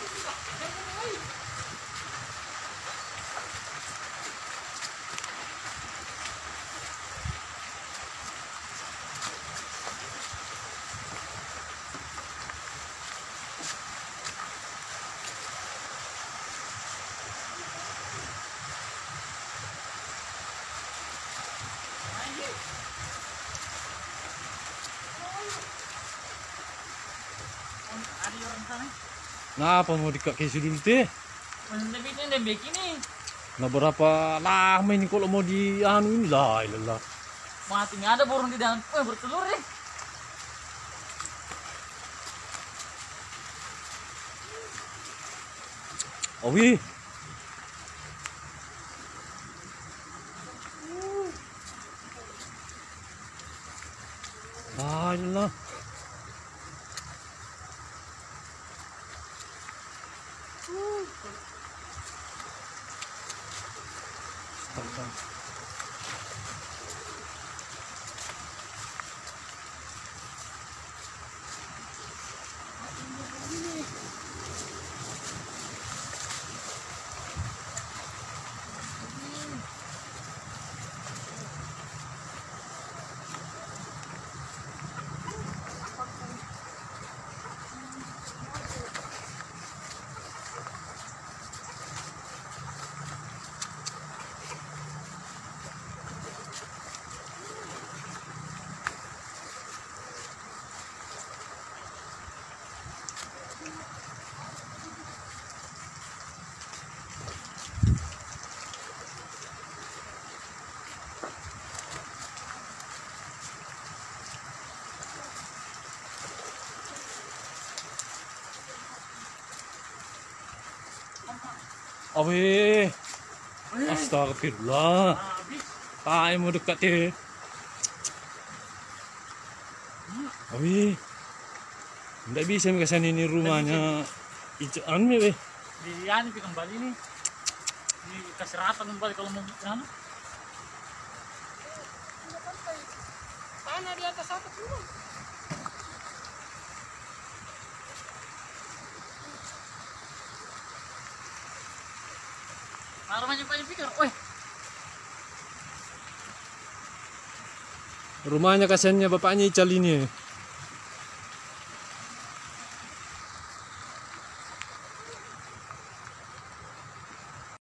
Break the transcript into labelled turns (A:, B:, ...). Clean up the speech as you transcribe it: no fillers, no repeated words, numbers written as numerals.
A: Nah, apa mau dikasih dulu teh? Nah, berapa lama ini kalau mau di anu ini lah, ilah.
B: Matinya ada burung di dalam, bertelur ya.
A: Owi. Ah, ilah. Awe, astagfirullah. Tai mau dekat deh. Awe, tidak bisa kesana ini rumahnya. Ijaan weh.
B: Di ani kembali nih. Di kasih rata kembali kalau mau bikin. Tanah di atas atas dulu. Rumahnya banyak pikir,
A: Rumahnya kasihannya bapaknya Ical ini.